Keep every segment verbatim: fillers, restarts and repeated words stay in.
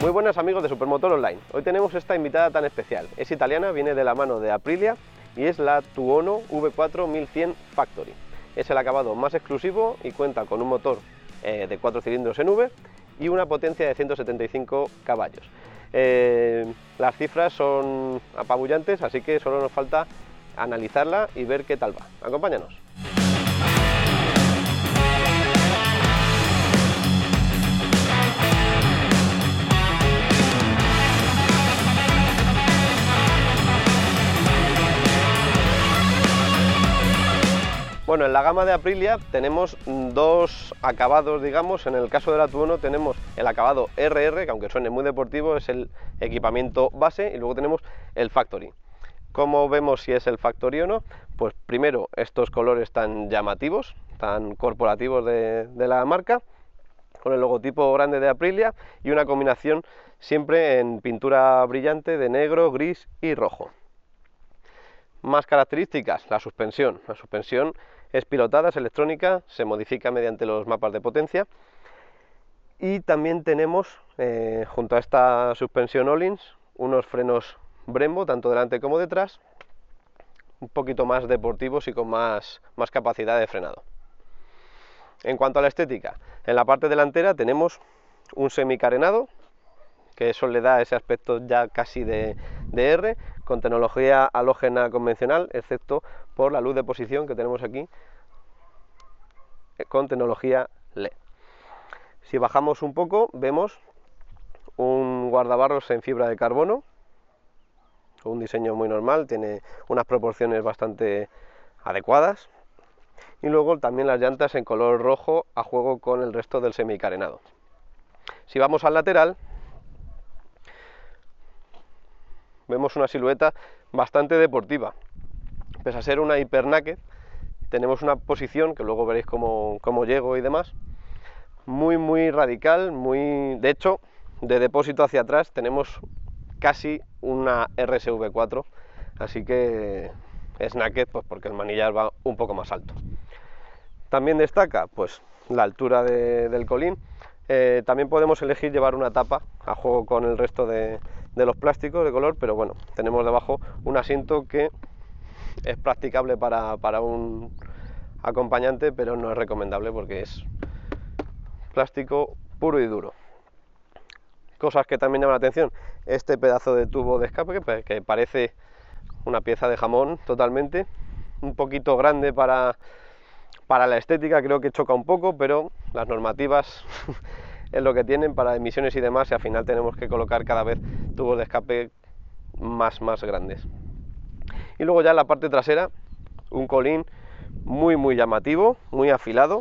Muy buenas amigos de Supermotor Online. Hoy tenemos esta invitada tan especial. Es italiana, viene de la mano de Aprilia y es la Tuono V cuatro mil cien Factory. Es el acabado más exclusivo y cuenta con un motor eh, de cuatro cilindros en V y una potencia de ciento setenta y cinco caballos. Eh, las cifras son apabullantes, así que solo nos falta analizarla y ver qué tal va. Acompáñanos. Bueno, en la gama de Aprilia tenemos dos acabados, digamos. En el caso de la Tuono tenemos el acabado R R, que aunque suene muy deportivo, es el equipamiento base, y luego tenemos el Factory. ¿Cómo vemos si es el Factory o no? Pues primero, estos colores tan llamativos, tan corporativos de, de la marca, con el logotipo grande de Aprilia y una combinación siempre en pintura brillante de negro, gris y rojo. Más características, la suspensión. La suspensión es pilotada, es electrónica, se modifica mediante los mapas de potencia. Y también tenemos, eh, junto a esta suspensión Öhlins, unos frenos Brembo, tanto delante como detrás, un poquito más deportivos y con más, más capacidad de frenado. En cuanto a la estética, en la parte delantera tenemos un semicarenado, que eso le da ese aspecto ya casi de, de R, con tecnología halógena convencional, excepto por la luz de posición que tenemos aquí, con tecnología L E D. Si bajamos un poco, vemos un guardabarros en fibra de carbono, un diseño muy normal, tiene unas proporciones bastante adecuadas, y luego también las llantas en color rojo a juego con el resto del semicarenado. Si vamos al lateral, vemos una silueta bastante deportiva. Pese a ser una Hyper Naked, tenemos una posición, que luego veréis cómo, cómo llego y demás, muy muy radical, muy de hecho, de depósito hacia atrás tenemos casi una R S V cuatro, así que es naked pues porque el manillar va un poco más alto. También destaca pues la altura de, del colín. Eh, también podemos elegir llevar una tapa a juego con el resto de, de los plásticos de color, pero bueno, tenemos debajo un asiento que es practicable para, para un acompañante, pero no es recomendable porque es plástico puro y duro. Cosas que también llaman la atención, este pedazo de tubo de escape que, que parece una pieza de jamón totalmente, un poquito grande para, para la estética, creo que choca un poco, pero las normativas es lo que tienen para emisiones y demás, y al final tenemos que colocar cada vez tubos de escape más, más grandes. Y luego ya en la parte trasera, un colín muy muy llamativo, muy afilado,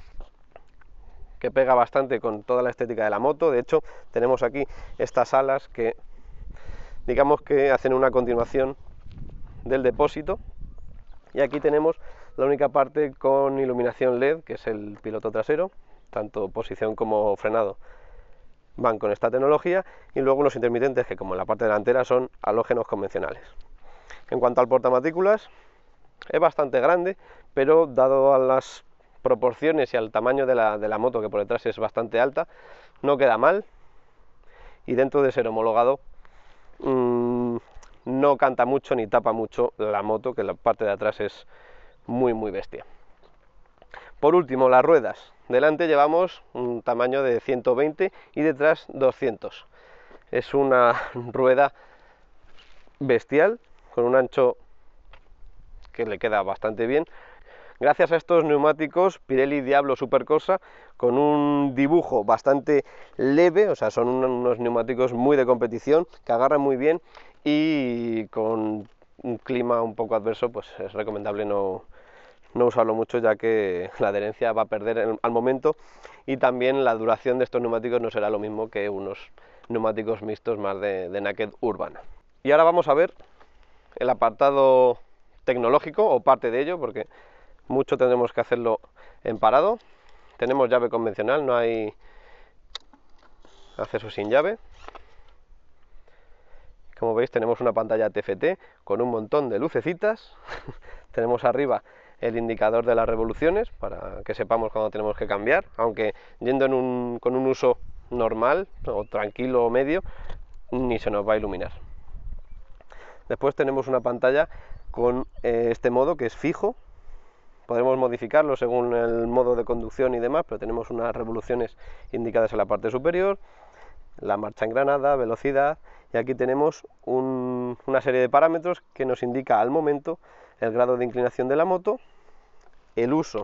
que pega bastante con toda la estética de la moto. De hecho, tenemos aquí estas alas que digamos que hacen una continuación del depósito, y aquí tenemos la única parte con iluminación L E D, que es el piloto trasero, tanto posición como frenado van con esta tecnología, y luego unos intermitentes que, como en la parte delantera, son halógenos convencionales. En cuanto al portamatrículas, es bastante grande, pero dado a las proporciones y al tamaño de la, de la moto, que por detrás es bastante alta, no queda mal, y dentro de ser homologado mmm, no canta mucho ni tapa mucho la moto, que la parte de atrás es muy muy bestia. Por último, las ruedas. Delante llevamos un tamaño de ciento veinte y detrás doscientos. Es una rueda bestial, con un ancho que le queda bastante bien, gracias a estos neumáticos Pirelli Diablo Supercorsa, con un dibujo bastante leve, o sea, son unos neumáticos muy de competición, que agarran muy bien, y con un clima un poco adverso, pues es recomendable no, no usarlo mucho, ya que la adherencia va a perder en, al momento, y también la duración de estos neumáticos no será lo mismo que unos neumáticos mixtos más de, de naked urbana. Y ahora vamos a ver el apartado tecnológico, o parte de ello, porque mucho tendremos que hacerlo en parado. Tenemos llave convencional, no hay acceso sin llave. Como veis, tenemos una pantalla T F T con un montón de lucecitas. Tenemos arriba el indicador de las revoluciones para que sepamos cuándo tenemos que cambiar, aunque yendo en un, con un uso normal o tranquilo o medio, ni se nos va a iluminar. Después tenemos una pantalla con eh, este modo que es fijo. Podremos modificarlo según el modo de conducción y demás, pero tenemos unas revoluciones indicadas en la parte superior, la marcha engranada, velocidad, y aquí tenemos un, una serie de parámetros que nos indica al momento el grado de inclinación de la moto, el uso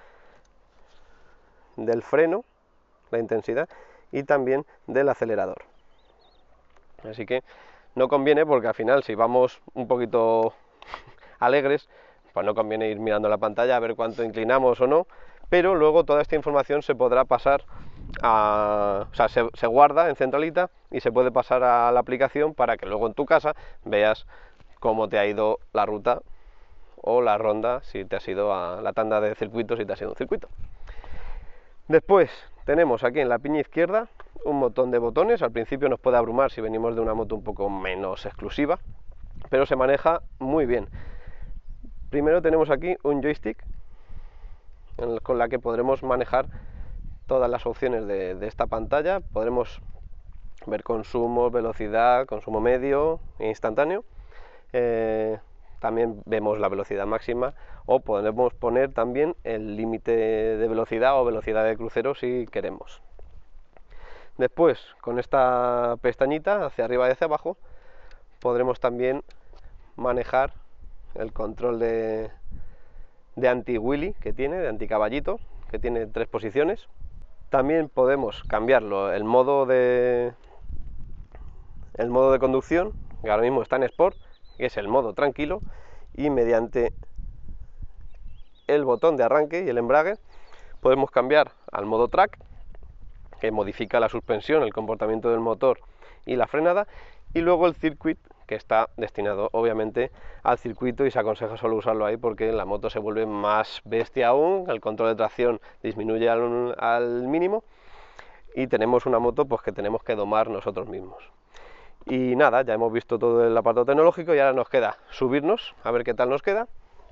del freno, la intensidad, y también del acelerador. Así que no conviene, porque al final si vamos un poquito alegres, pues no conviene ir mirando la pantalla a ver cuánto inclinamos o no, pero luego toda esta información se podrá pasar a, o sea, se, se guarda en centralita y se puede pasar a la aplicación para que luego en tu casa veas cómo te ha ido la ruta o la ronda, si te has ido a la tanda de circuitos, si te has ido a un circuito. Después tenemos aquí en la piña izquierda un montón de botones. Al principio nos puede abrumar si venimos de una moto un poco menos exclusiva, pero se maneja muy bien. Primero tenemos aquí un joystick con la que podremos manejar todas las opciones de, de esta pantalla. Podremos ver consumo, velocidad, consumo medio e instantáneo. Eh, también vemos la velocidad máxima, o podemos poner también el límite de velocidad o velocidad de crucero si queremos. Después, con esta pestañita hacia arriba y hacia abajo, podremos también manejar el control de, de anti-wheelie que tiene, de anti-caballito, que tiene tres posiciones. También podemos cambiarlo, el modo de el modo de conducción, que ahora mismo está en Sport, que es el modo tranquilo, y mediante el botón de arranque y el embrague podemos cambiar al modo track, que modifica la suspensión, el comportamiento del motor y la frenada, y luego el circuit, que está destinado obviamente al circuito y se aconseja solo usarlo ahí porque la moto se vuelve más bestia aún, el control de tracción disminuye al, al mínimo y tenemos una moto pues que tenemos que domar nosotros mismos. Y nada, ya hemos visto todo el apartado tecnológico y ahora nos queda subirnos a ver qué tal nos queda.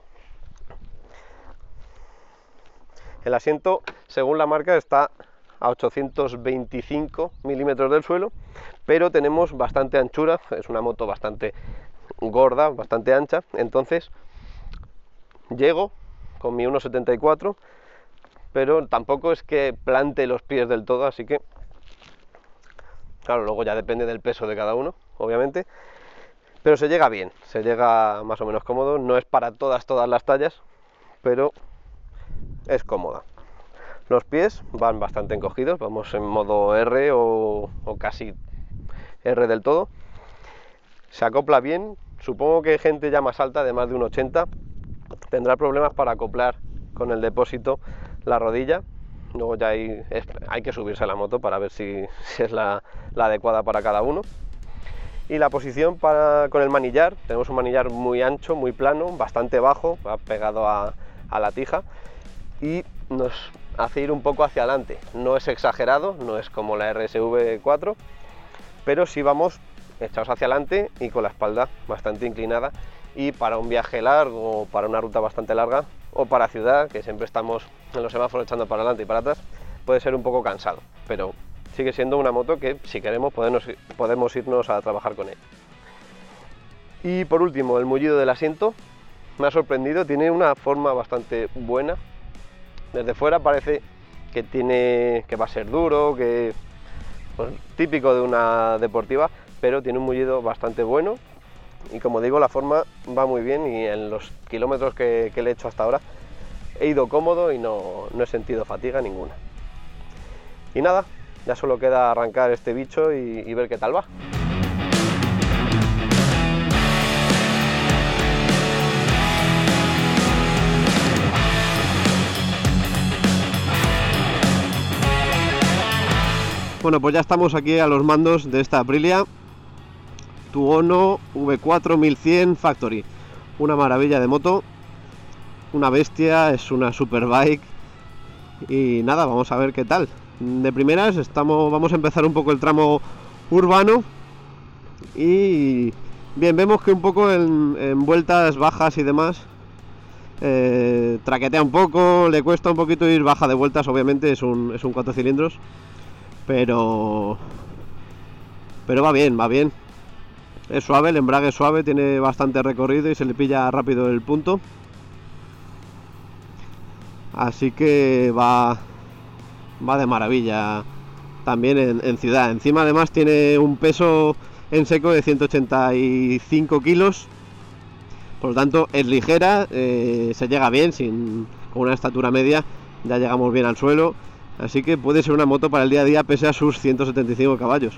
El asiento, según la marca, está a ochocientos veinticinco milímetros del suelo, pero tenemos bastante anchura, es una moto bastante gorda, bastante ancha, entonces llego con mi uno setenta y cuatro, pero tampoco es que plante los pies del todo, así que claro, luego ya depende del peso de cada uno, obviamente, pero se llega bien, se llega más o menos cómodo, no es para todas, todas las tallas, pero es cómoda. Los pies van bastante encogidos, vamos en modo R o, o casi R del todo. Se acopla bien, supongo que gente ya más alta, de más de un ochenta, tendrá problemas para acoplar con el depósito la rodilla. Luego ya hay, es, hay que subirse a la moto para ver si, si es la, la adecuada para cada uno. Y la posición para, con el manillar, tenemos un manillar muy ancho, muy plano, bastante bajo, va pegado a, a la tija y nos hace ir un poco hacia adelante. No es exagerado, no es como la R S V cuatro, pero sí vamos echados hacia adelante y con la espalda bastante inclinada, y para un viaje largo, para una ruta bastante larga o para ciudad, que siempre estamos en los semáforos echando para adelante y para atrás, puede ser un poco cansado, pero sigue siendo una moto que si queremos podemos, podemos irnos a trabajar con ella. Y por último, el mullido del asiento me ha sorprendido, tiene una forma bastante buena. Desde fuera parece que tiene que va a ser duro, que pues, típico de una deportiva, pero tiene un mullido bastante bueno y, como digo, la forma va muy bien, y en los kilómetros que, que le he hecho hasta ahora he ido cómodo y no, no he sentido fatiga ninguna. Y nada, ya solo queda arrancar este bicho y, y ver qué tal va. Bueno, pues ya estamos aquí a los mandos de esta Aprilia Tuono V cuatro mil cien Factory. Una maravilla de moto, una bestia, es una superbike. Y nada, vamos a ver qué tal. De primeras estamos, vamos a empezar un poco el tramo urbano. Y bien, vemos que un poco en, en vueltas bajas y demás eh, traquetea un poco, le cuesta un poquito ir baja de vueltas, obviamente es un, es un cuatro cilindros. pero pero va bien, va bien. Es suave, el embrague es suave, tiene bastante recorrido y se le pilla rápido el punto. Así que va, va de maravilla también en, en ciudad. Encima además tiene un peso en seco de ciento ochenta y cinco kilos. Por lo tanto es ligera, eh, se llega bien, sin, con una estatura media ya llegamos bien al suelo. Así que puede ser una moto para el día a día pese a sus ciento setenta y cinco caballos.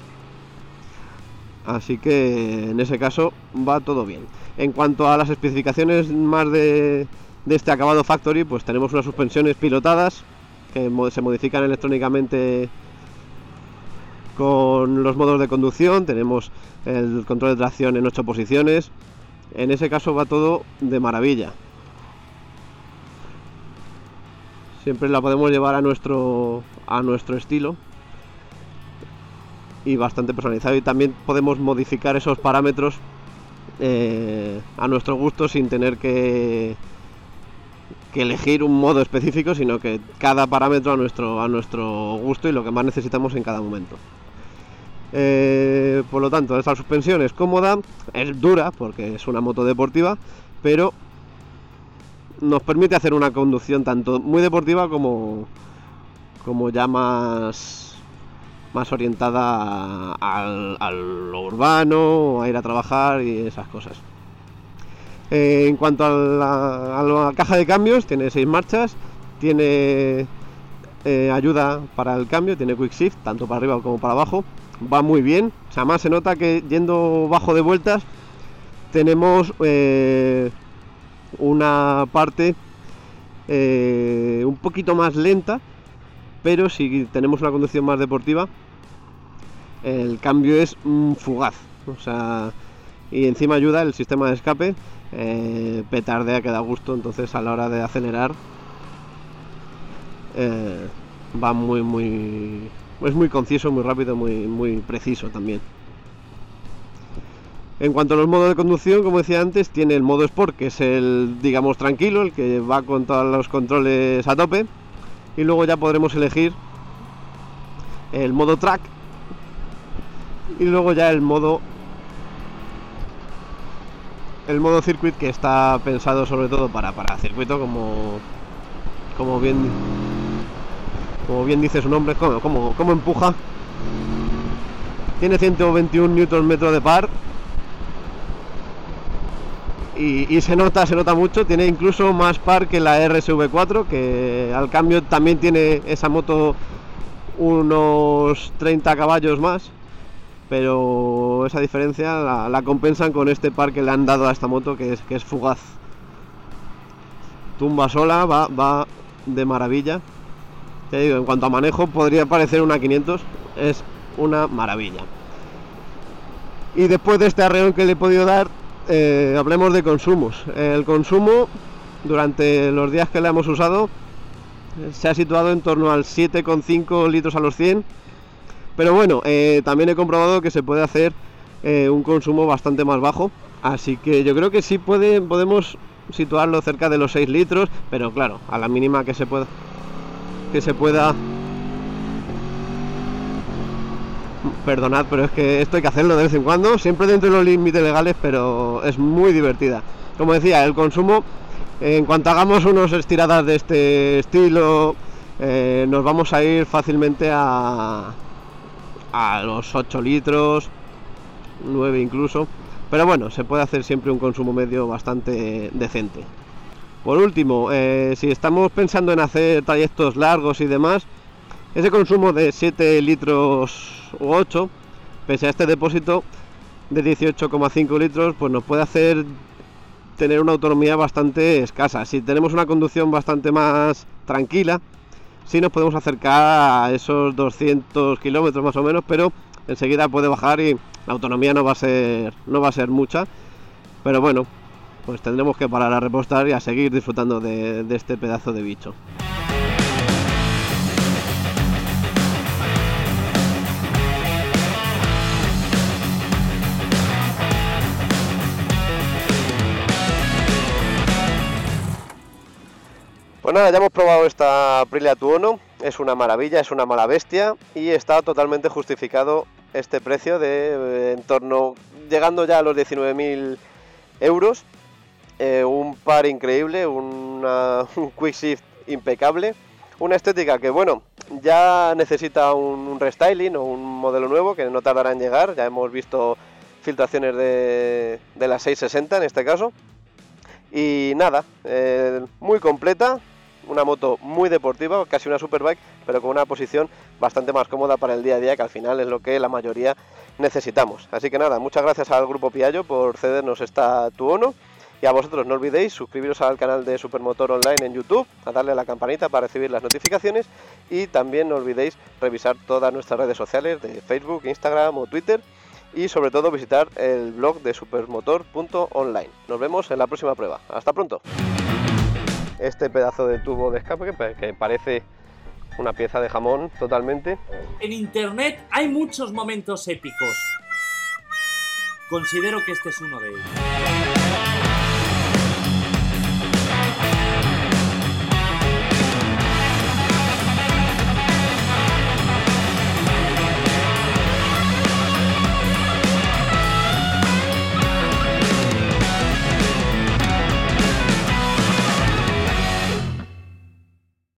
Así que en ese caso va todo bien. En cuanto a las especificaciones más de, de este acabado factory, pues tenemos unas suspensiones pilotadas que se modifican electrónicamente con los modos de conducción. Tenemos el control de tracción en ocho posiciones. En ese caso va todo de maravilla. Siempre la podemos llevar a nuestro, a nuestro estilo y bastante personalizado, y también podemos modificar esos parámetros eh, a nuestro gusto sin tener que, que elegir un modo específico, sino que cada parámetro a nuestro, a nuestro gusto y lo que más necesitamos en cada momento. Eh, por lo tanto, esta suspensión es cómoda, es dura porque es una moto deportiva, pero nos permite hacer una conducción tanto muy deportiva como, como ya más más orientada al, a lo urbano, a ir a trabajar y esas cosas. Eh, en cuanto a la, a la caja de cambios, tiene seis marchas, tiene eh, ayuda para el cambio, tiene quick shift tanto para arriba como para abajo, va muy bien. O sea, más se nota que yendo bajo de vueltas tenemos eh, una parte eh, un poquito más lenta, pero si tenemos una conducción más deportiva el cambio es mm, fugaz, o sea, y encima ayuda el sistema de escape, eh, petardea que da gusto, entonces a la hora de acelerar eh, va muy muy es muy conciso, muy rápido, muy, muy preciso también. En cuanto a los modos de conducción, como decía antes, tiene el modo Sport, que es el, digamos, tranquilo, el que va con todos los controles a tope, y luego ya podremos elegir el modo Track y luego ya el modo el modo Circuit, que está pensado sobre todo para, para circuito, como como bien como bien dice su nombre, como, como, como empuja. Tiene ciento veintiún newton metros de par y, y se nota, se nota mucho. Tiene incluso más par que la R S V cuatro, que al cambio también tiene esa moto unos treinta caballos más, pero esa diferencia la, la compensan con este par que le han dado a esta moto, que es, que es fugaz. Tumba sola, va, va de maravilla. Te digo, en cuanto a manejo podría parecer una quinientos, es una maravilla. Y después de este arreón que le he podido dar, eh, hablemos de consumos. El consumo durante los días que la hemos usado se ha situado en torno al siete coma cinco litros a los cien, pero bueno, eh, también he comprobado que se puede hacer eh, un consumo bastante más bajo, así que yo creo que sí puede, podemos situarlo cerca de los seis litros, pero claro, a la mínima que se pueda que se pueda perdonad, pero es que esto hay que hacerlo de vez en cuando, siempre dentro de los límites legales, pero es muy divertida. Como decía, el consumo, en cuanto hagamos unas estiradas de este estilo, eh, nos vamos a ir fácilmente a, a los ocho litros, nueve incluso, pero bueno, se puede hacer siempre un consumo medio bastante decente. Por último, eh, si estamos pensando en hacer trayectos largos y demás, ese consumo de siete litros u ocho, pese a este depósito de dieciocho coma cinco litros, pues nos puede hacer tener una autonomía bastante escasa. Si tenemos una conducción bastante más tranquila, sí nos podemos acercar a esos doscientos kilómetros más o menos, pero enseguida puede bajar y la autonomía no va a ser, no va a ser mucha. Pero bueno, pues tendremos que parar a repostar y a seguir disfrutando de, de este pedazo de bicho. Pues nada, ya hemos probado esta Aprilia Tuono, es una maravilla, es una mala bestia y está totalmente justificado este precio de eh, en torno, llegando ya a los diecinueve mil euros, eh, un par increíble, una, un quick shift impecable, una estética que bueno, ya necesita un, un restyling o un modelo nuevo que no tardará en llegar, ya hemos visto filtraciones de, de la seiscientos sesenta en este caso, y nada, eh, muy completa, una moto muy deportiva, casi una superbike, pero con una posición bastante más cómoda para el día a día, que al final es lo que la mayoría necesitamos. Así que nada, muchas gracias al Grupo Piaggio por cedernos esta Tuono, y a vosotros no olvidéis suscribiros al canal de Supermotor Online en YouTube, a darle a la campanita para recibir las notificaciones, y también no olvidéis revisar todas nuestras redes sociales de Facebook, Instagram o Twitter, y sobre todo visitar el blog de supermotor punto online. Nos vemos en la próxima prueba. Hasta pronto. Este pedazo de tubo de escape que parece una pieza de jamón totalmente. En internet hay muchos momentos épicos. Considero que este es uno de ellos.